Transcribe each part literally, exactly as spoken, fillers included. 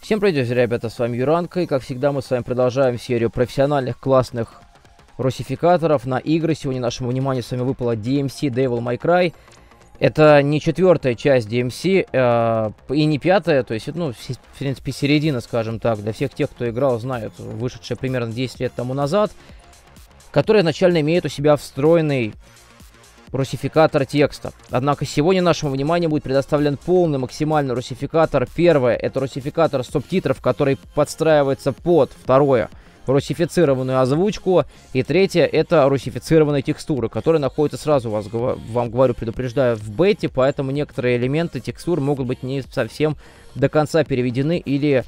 Всем привет, ребята, с вами Юранка, и как всегда мы с вами продолжаем серию профессиональных классных русификаторов на игры. Сегодня нашему вниманию с вами выпала ди эм си Devil May Cry. Это не четвертая часть ди эм си э, и не пятая, то есть, ну, в принципе, середина, скажем так, для всех тех, кто играл, знают, вышедшая примерно десять лет тому назад, которая изначально имеет у себя встроенный русификатор текста. Однако сегодня нашему вниманию будет предоставлен полный максимальный русификатор. Первое — это русификатор субтитров, который подстраивается под. Второе — русифицированную озвучку. И третье — это русифицированные текстуры, которые находятся, сразу вас, вам говорю, предупреждаю, в бете, поэтому некоторые элементы текстур могут быть не совсем до конца переведены или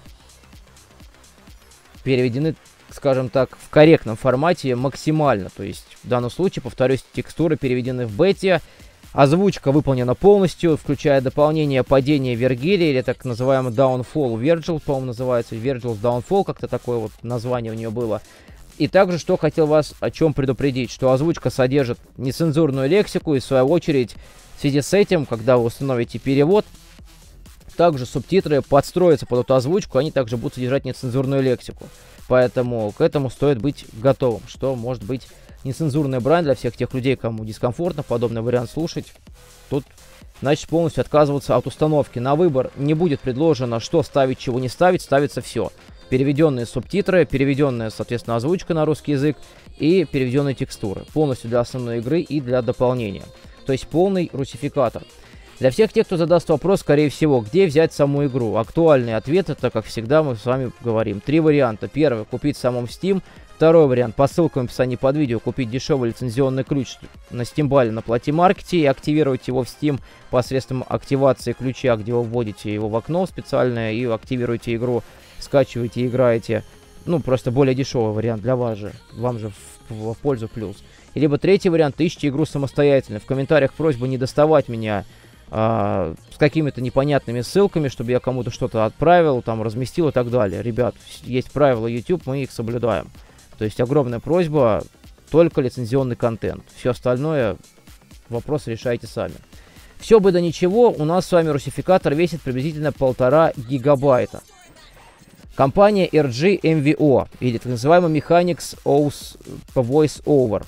переведены, скажем так, в корректном формате максимально. То есть в данном случае, повторюсь, текстуры переведены в бете, озвучка выполнена полностью, включая дополнение падения Вергилия, или так называемый Downfall Virgil, по-моему, называется, Virgil's Downfall, как-то такое вот название у нее было. И также, что хотел вас о чем предупредить, что озвучка содержит нецензурную лексику, и в свою очередь, в связи с этим, когда вы установите перевод, также субтитры подстроятся под эту озвучку, они также будут содержать нецензурную лексику. Поэтому к этому стоит быть готовым, что может быть нецензурная брань для всех тех людей, кому дискомфортно подобный вариант слушать. Тут, значит, полностью отказываться от установки. На выбор не будет предложено, что ставить, чего не ставить, ставится все. Переведенные субтитры, переведенная, соответственно, озвучка на русский язык и переведенные текстуры. Полностью для основной игры и для дополнения. То есть полный русификатор. Для всех тех, кто задаст вопрос, скорее всего, где взять саму игру, актуальный ответ — это, как всегда, мы с вами говорим. Три варианта. Первый — купить в самом Steam. Второй вариант — по ссылкам в описании под видео купить дешевый лицензионный ключ на Steam на Play Market и активировать его в Steam посредством активации ключа, где вы вводите его в окно специальное и активируете игру, скачиваете и играете. Ну, просто более дешевый вариант для вас же, вам же в, в пользу плюс. И либо третий вариант — ищите игру самостоятельно. В комментариях просьба не доставать меня А, с какими-то непонятными ссылками, чтобы я кому-то что-то отправил, там разместил и так далее. Ребят, есть правила YouTube, мы их соблюдаем. То есть огромная просьба, только лицензионный контент. Все остальное, вопрос решайте сами. Все бы да ничего, у нас с вами русификатор весит приблизительно полтора гигабайта. Компания эр джи эм ви о, или так называемый Mechanics Voice Over.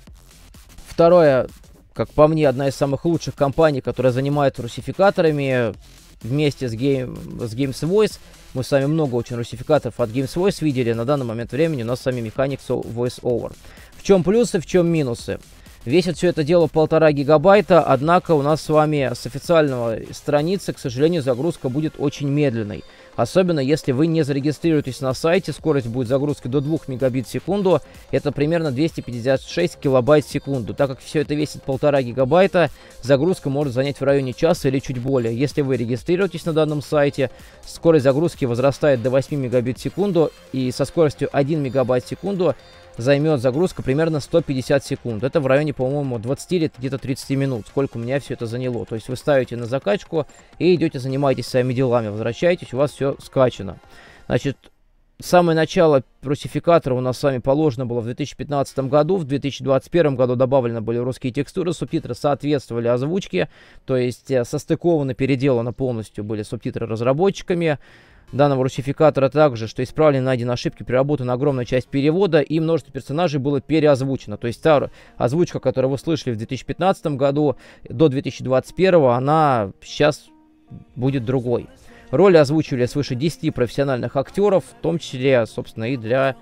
Второе, как по мне, одна из самых лучших компаний, которая занимается русификаторами вместе с, Game, с Games Voice. Мы с вами много очень русификаторов от Games Voice видели. На данный момент времени у нас с вами Mechanics Voice Over. В чем плюсы, в чем минусы? Весит все это дело полтора гигабайта, однако у нас с вами с официальной страницы, к сожалению, загрузка будет очень медленной. Особенно если вы не зарегистрируетесь на сайте, скорость будет загрузки до двух мегабит в секунду, это примерно двести пятьдесят шесть килобайт в секунду. Так как все это весит полтора гигабайта, загрузка может занять в районе часа или чуть более. Если вы регистрируетесь на данном сайте, скорость загрузки возрастает до восьми мегабит в секунду, и со скоростью один мегабайт в секунду займет загрузка примерно сто пятьдесят секунд. Это в районе, по-моему, двадцати или где-то тридцати минут, сколько у меня все это заняло. То есть вы ставите на закачку и идете, занимаетесь своими делами, возвращаетесь, у вас все скачано. Значит, самое начало русификатора у нас с вами положено было в две тысячи пятнадцатом году. В две тысячи двадцать первом году добавлены были русские текстуры, субтитры соответствовали озвучке, то есть состыкованы, переделаны полностью были субтитры разработчиками данного русификатора. Также, что исправлены найдены ошибки, переработана огромная часть перевода, и множество персонажей было переозвучено. То есть та озвучка, которую вы слышали в две тысячи пятнадцатом году до две тысячи двадцать первого, она сейчас будет другой. Роли озвучивали свыше десяти профессиональных актеров, в том числе, собственно, и для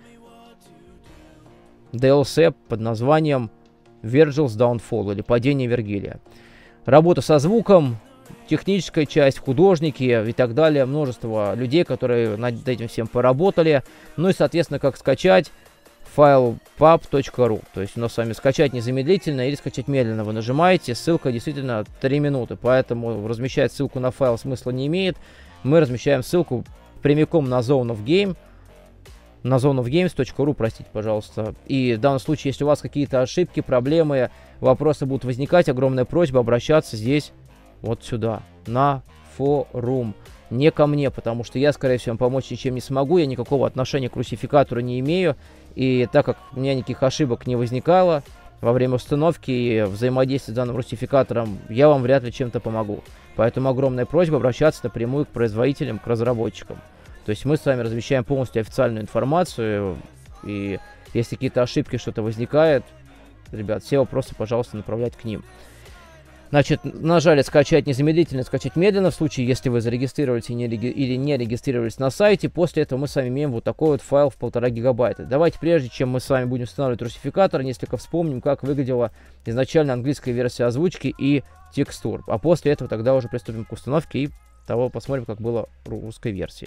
ди эл си под названием Virgil's Downfall, или Падение Вергилия. Работа со звуком, техническая часть, художники и так далее, множество людей, которые над этим всем поработали. Ну и, соответственно, как скачать файл паб точка ру. То есть у нас с вами скачать незамедлительно или скачать медленно. Вы нажимаете, ссылка действительно три минуты, поэтому размещать ссылку на файл смысла не имеет. Мы размещаем ссылку прямиком на Zone of Game, на зон оф геймс точка ру, простите, пожалуйста. И в данном случае, если у вас какие-то ошибки, проблемы, вопросы будут возникать, огромная просьба обращаться здесь, вот сюда, на форум. Не ко мне, потому что я, скорее всего, вам помочь ничем не смогу, я никакого отношения к русификатору не имею. И так как у меня никаких ошибок не возникало во время установки и взаимодействия с данным русификатором, я вам вряд ли чем-то помогу. Поэтому огромная просьба обращаться напрямую к производителям, к разработчикам. То есть мы с вами размещаем полностью официальную информацию, и если какие-то ошибки, что-то возникает, ребят, все вопросы, пожалуйста, направлять к ним. Значит, нажали скачать незамедлительно, скачать медленно, в случае, если вы зарегистрировались и не реги... или не регистрировались на сайте. После этого мы с вами имеем вот такой вот файл в полтора гигабайта. Давайте, прежде чем мы с вами будем устанавливать русификатор, несколько вспомним, как выглядела изначально английская версия озвучки и текстур. А после этого тогда уже приступим к установке и того посмотрим, как было в русской версии.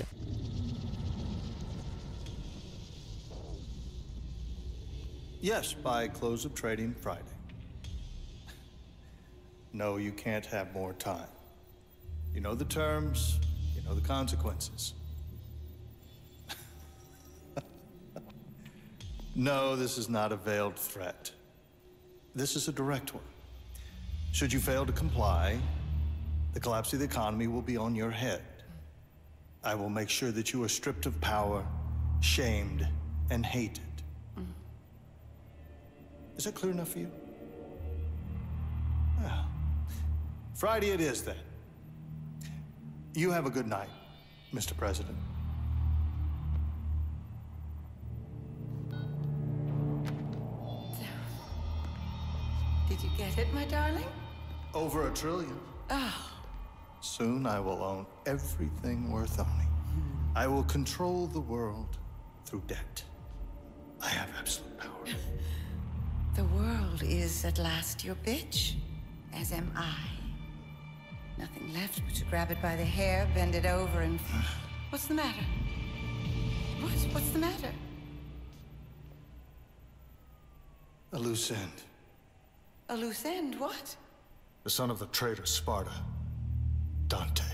Yes, by close of trading Friday. No, you can't have more time. You know the terms, you know the consequences. No, this is not a veiled threat. This is a direct one. Should you fail to comply, the collapse of the economy will be on your head. I will make sure that you are stripped of power, shamed, and hated. Mm. Is that clear enough for you? Well, Friday it is then. You have a good night, Mister President. Did you get it, my darling? Over a trillion. Oh. Soon I will own everything worth owning. Hmm. I will control the world through debt. I have absolute power. The world is at last your bitch, as am I. Nothing left but to grab it by the hair, bend it over, and... What's the matter? What? What's the matter? A loose end. A loose end? What? The son of the traitor Sparta. Dante.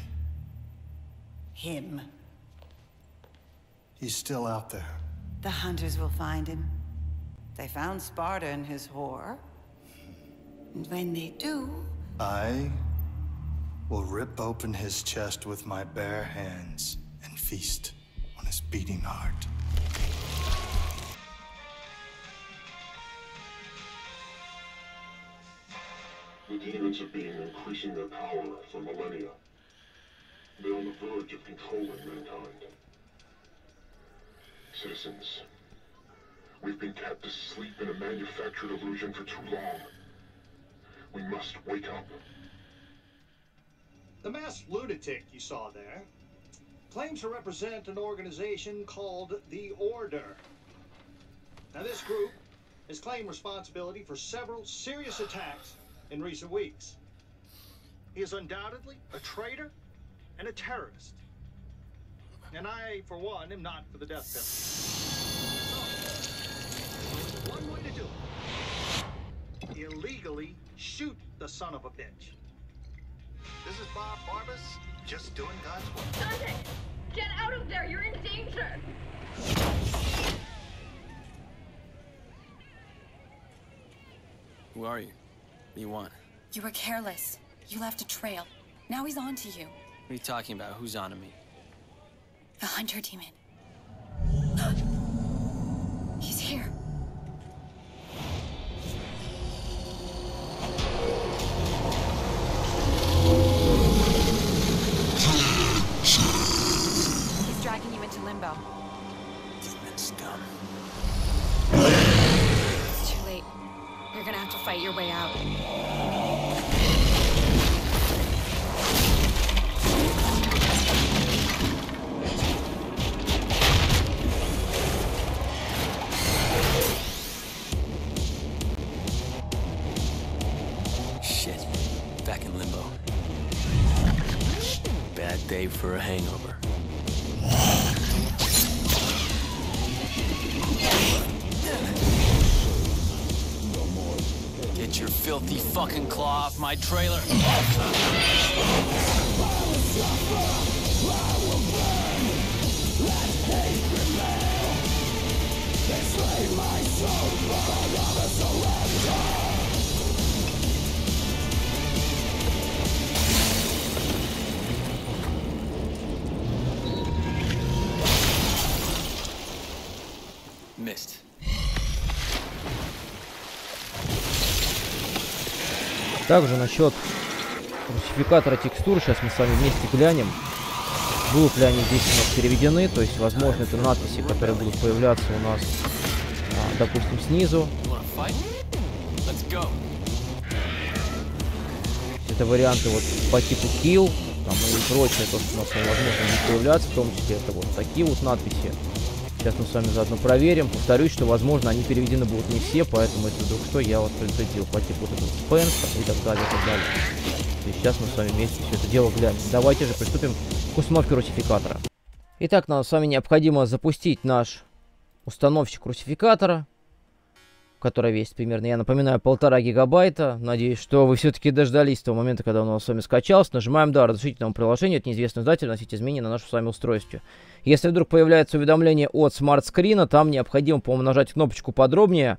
Him. He's still out there. The hunters will find him. They found Sparta and his whore. And when they do... I will rip open his chest with my bare hands and feast on his beating heart. The demons of being increasing their power for millennia. They're on the verge of controlling mankind. Citizens, we've been kept asleep in a manufactured illusion for too long. We must wake up. The masked lunatic you saw there claims to represent an organization called the Order. Now, this group has claimed responsibility for several serious attacks in recent weeks. He is undoubtedly a traitor and a terrorist. And I, for one, am not for the death penalty. So, one way to do it. Illegally shoot the son of a bitch. This is Bob Barbas, just doing God's work. Dante! Get out of there! You're in danger! Who are you? What do you want? You were careless. You left a trail. Now he's on to you. What are you talking about? Who's on to me? The Hunter Demon. He's here. He's dragging you into limbo. Demon scum. It's too late. You're gonna have to fight your way out. Shit. Back in limbo. Bad day for a hangover. Get your filthy fucking claw off my trailer. Missed. Также насчет русификатора текстур, сейчас мы с вами вместе глянем. будут ли они здесь у нас переведены, то есть, возможно, это надписи, которые будут появляться у нас, а, допустим, снизу. Это варианты вот по типу kill, там и прочее, то, что у нас, возможно, будет появляться, в том числе это вот такие вот надписи. Сейчас мы с вами заодно проверим. Повторюсь, что, возможно, они переведены будут не все, поэтому, если вдруг что, я вас предупредил по типу вот этого Спенса и так далее, и так далее. И сейчас мы с вами вместе все это дело глянем. Давайте же приступим к установке русификатора. Итак, нам с вами необходимо запустить наш установщик русификатора, который весит примерно, я напоминаю, полтора гигабайта. Надеюсь, что вы все-таки дождались того момента, когда он у нас с вами скачался. Нажимаем «Да», разрешительному приложению от неизвестного издателя вносить изменения на наше с вами устройстве. Если вдруг появляется уведомление от смарт-скрина, там необходимо, по-моему, нажать кнопочку «Подробнее».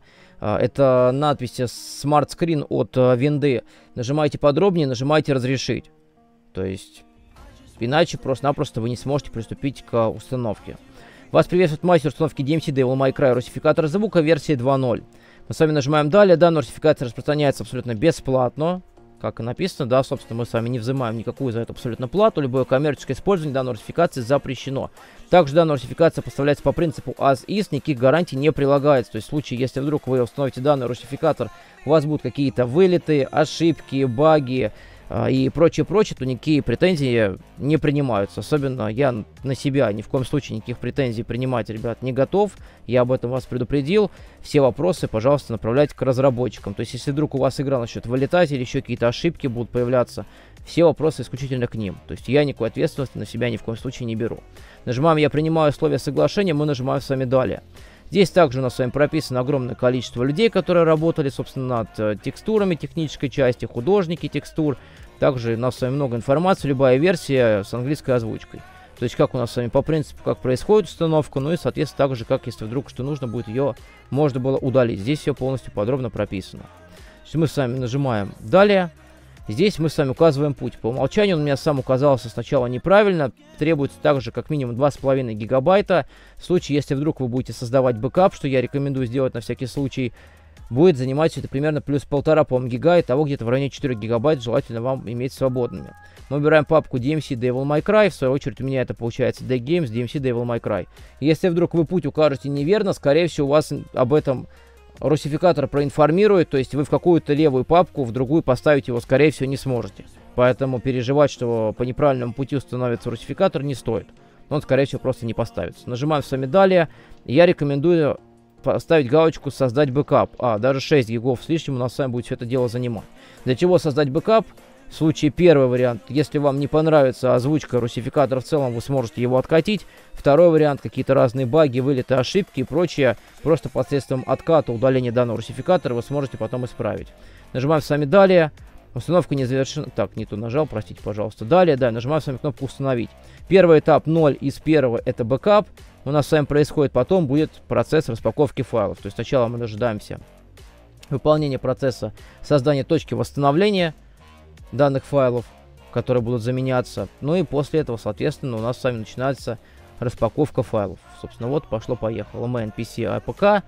Это надпись «Смарт-скрин» от винды. Нажимаете «Подробнее», нажимаете «Разрешить». То есть, иначе просто-напросто вы не сможете приступить к установке. Вас приветствует мастер установки ди эм си Devil May Cry русификатор звука версии два ноль. Мы с вами нажимаем «Далее». Данная русификация распространяется абсолютно бесплатно. Как и написано, да, собственно, мы с вами не взимаем никакую за это абсолютно плату. Любое коммерческое использование данной русификации запрещено. Также данная русификация поставляется по принципу as is, никаких гарантий не прилагается. То есть в случае, если вдруг вы установите данный русификатор, у вас будут какие-то вылеты, ошибки, баги и прочее-прочее, то никакие претензии не принимаются. Особенно я на себя ни в коем случае никаких претензий принимать, ребят, не готов. Я об этом вас предупредил. Все вопросы, пожалуйста, направляйте к разработчикам. То есть, если вдруг у вас игра начнет вылетать или еще какие-то ошибки будут появляться, все вопросы исключительно к ним. То есть, я никакой ответственности на себя ни в коем случае не беру. Нажимаем «Я принимаю условия соглашения», мы нажимаем с вами «Далее». Здесь также у нас с вами прописано огромное количество людей, которые работали, собственно, над э, текстурами технической части, художники текстур. Также у нас с вами много информации, любая версия с английской озвучкой. То есть, как у нас с вами по принципу, как происходит установка, ну и, соответственно, также, как если вдруг что нужно будет, ее можно было удалить. Здесь все полностью подробно прописано. То есть, мы с вами нажимаем «Далее». Здесь мы с вами указываем путь. По умолчанию он у меня сам указался сначала неправильно. Требуется также как минимум два с половиной гигабайта. В случае, если вдруг вы будете создавать бэкап, что я рекомендую сделать на всякий случай, будет занимать это примерно плюс полтора, по-моему, гига, и того где-то в районе четырёх гигабайт желательно вам иметь свободными. Мы выбираем папку ди эм си Devil May Cry, в свою очередь у меня это получается Deck Games, ди эм си Devil May Cry. Если вдруг вы путь укажете неверно, скорее всего, у вас об этом русификатор проинформирует, то есть вы в какую-то левую папку, в другую поставить его, скорее всего, не сможете. Поэтому переживать, что по неправильному пути установится русификатор, не стоит. Он, скорее всего, просто не поставится. Нажимаем с вами «Далее». Я рекомендую поставить галочку «Создать бэкап». А, даже шесть гигов с лишним у нас с вами будет все это дело занимать. Для чего создать бэкап? В случае первый вариант, если вам не понравится озвучка русификатора в целом, вы сможете его откатить. Второй вариант, какие-то разные баги, вылеты, ошибки и прочее, просто посредством отката, удаления данного русификатора вы сможете потом исправить. Нажимаем с вами «Далее». Установка не завершена. Так, не то нажал, простите, пожалуйста. Далее, да, нажимаем с вами кнопку «Установить». Первый этап ноль из первого это бэкап. У нас с вами происходит, потом будет процесс распаковки файлов. То есть сначала мы дожидаемся выполнения процесса создания точки восстановления данных файлов, которые будут заменяться. Ну и после этого, соответственно, у нас с вами начинается распаковка файлов. Собственно, вот пошло-поехало. Main пи си эй пи кей,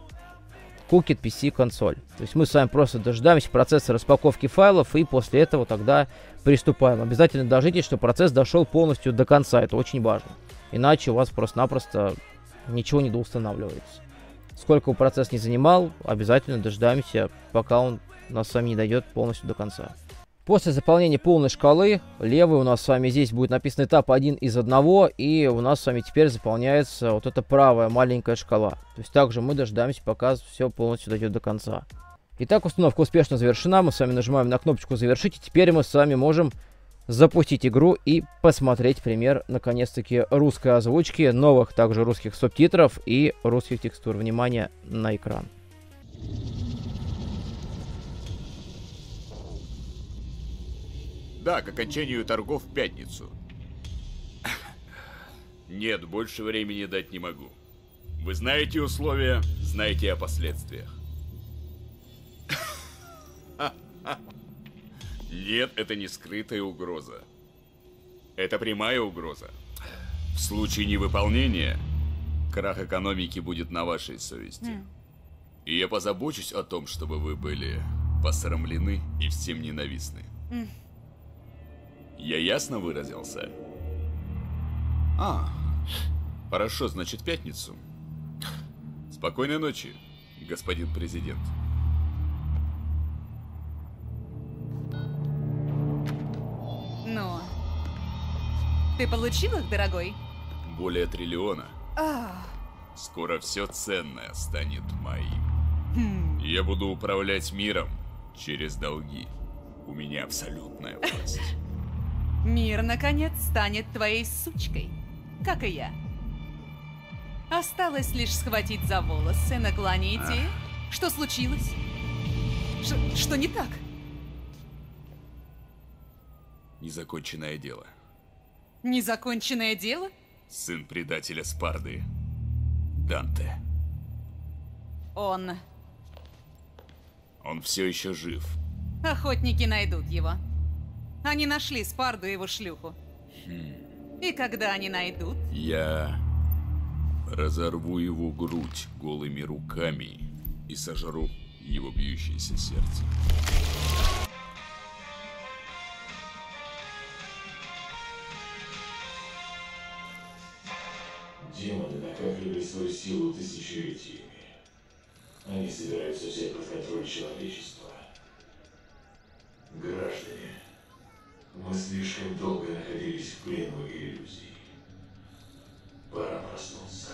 Cookit пи си консоль. То есть мы с вами просто дожидаемся процесса распаковки файлов и после этого тогда приступаем. Обязательно дождитесь, что процесс дошел полностью до конца. Это очень важно. Иначе у вас просто-напросто ничего не доустанавливается. Сколько бы процесс не занимал, обязательно дожидаемся, пока он у нас с вами не дойдет полностью до конца. После заполнения полной шкалы, левый у нас с вами здесь будет написан этап один из одного, и у нас с вами теперь заполняется вот эта правая маленькая шкала. То есть также мы дожидаемся, пока все полностью дойдет до конца. Итак, установка успешно завершена, мы с вами нажимаем на кнопочку «Завершить», и теперь мы с вами можем запустить игру и посмотреть пример, наконец-таки, русской озвучки, новых также русских субтитров и русских текстур. Внимание на экран. Да, к окончанию торгов в пятницу. Нет, больше времени дать не могу. Вы знаете условия, знаете о последствиях. Нет, это не скрытая угроза. Это прямая угроза. В случае невыполнения, крах экономики будет на вашей совести. Mm. И я позабочусь о том, чтобы вы были посрамлены и всем ненавистны. Mm. Я ясно выразился? А, хорошо, значит, в пятницу. Спокойной ночи, господин президент. Ну, ты получил их, дорогой? Более триллиона. А. Скоро все ценное станет моим. Хм. Я буду управлять миром через долги. У меня абсолютная власть. Мир, наконец, станет твоей сучкой, как и я. Осталось лишь схватить за волосы, наклонить и... Что случилось? Ш что не так? Незаконченное дело. Незаконченное дело? Сын предателя Спарды. Данте. Он... Он все еще жив. Охотники найдут его. Они нашли Спарду и его шлюху. Хм. И когда они найдут... Я разорву его грудь голыми руками и сожру его бьющееся сердце. Демоны накапливали свою силу тысячелетиями. Они собираются взять под контроль человечества. Граждане, мы слишком долго находились в плену иллюзий. Пора проснуться.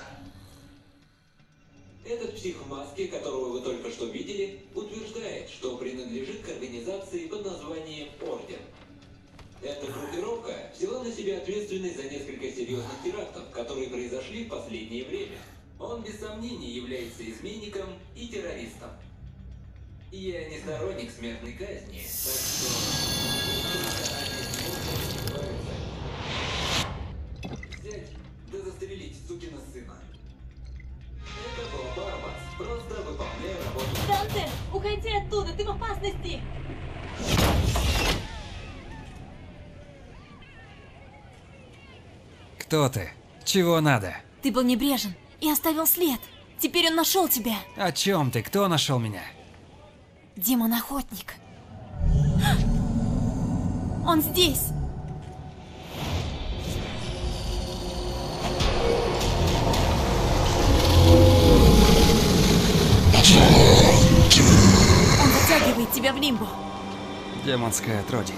Этот псих в маске, которого вы только что видели, утверждает, что принадлежит к организации под названием Орден. Эта группировка взяла на себя ответственность за несколько серьезных терактов, которые произошли в последнее время. Он без сомнений является изменником и террористом. Я не сторонник смертной казни, так что... Взять да застрелить сукина сына. Это был Барбас. Просто выполняю работу. Данте, уходи оттуда, ты в опасности! Кто ты? Чего надо? Ты был небрежен и оставил след. Теперь он нашел тебя. О чем ты? Кто нашел меня? Демон-охотник. Он здесь. Он затягивает тебя в лимбу. Демонское отродье.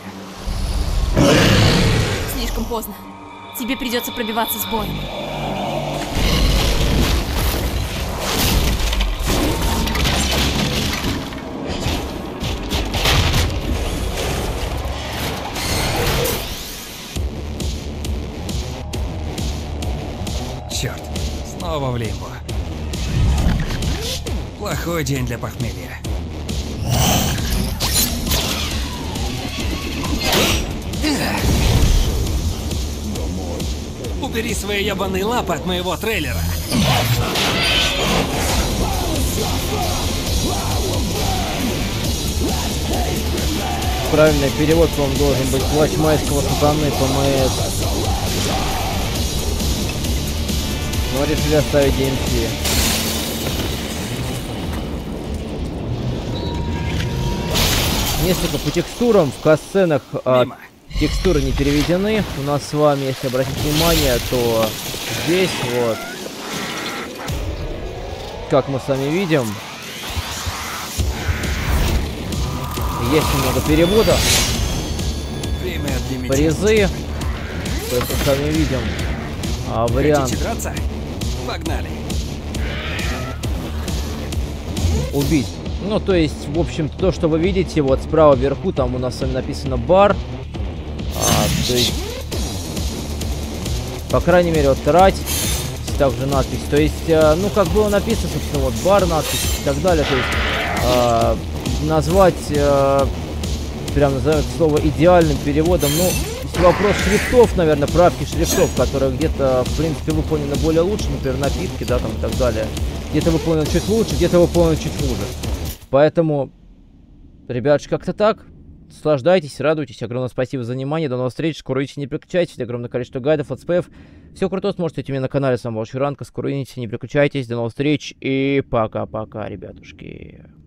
Слишком поздно. Тебе придется пробиваться с боем. Черт, снова в лимбо. Плохой день для похмелья. Убери свои ебаные лапы от моего трейлера. Правильный перевод, по-моему, должен быть «Плач майского сатаны» ПМС. Но решили оставить ди эм си. Несколько по текстурам, в катсценах а, текстуры не переведены. У нас с вами, если обратить внимание, то здесь вот, как мы с вами видим, есть немного перевода. Призы. То есть мы с вами видим а, вариант. Хотите драться? Погнали. Убить. Ну, то есть, в общем-то, то, что вы видите, вот справа вверху, там у нас с вами написано бар. А, то есть, по крайней мере, вот трать. Также надпись. То есть, а, ну, как было написано, собственно, вот бар, надпись и так далее. То есть, а, назвать, а, прям назовем слово идеальным переводом, ну, вопрос шрифтов, наверное, правки шрифтов, которые где-то, в принципе, выполнены более лучше, например, напитки, да, там и так далее. Где-то выполнено чуть лучше, где-то выполнено чуть хуже. Поэтому, ребятушки, как-то так. Наслаждайтесь, радуйтесь. Огромное спасибо за внимание. До новых встреч. Скоро увидите, не переключайтесь. Огромное количество гайдов, летсплеев. Все круто сможете найти меня на канале Самого Чуранка. Скоро увидите, не переключайтесь. До новых встреч. И пока-пока, ребятушки.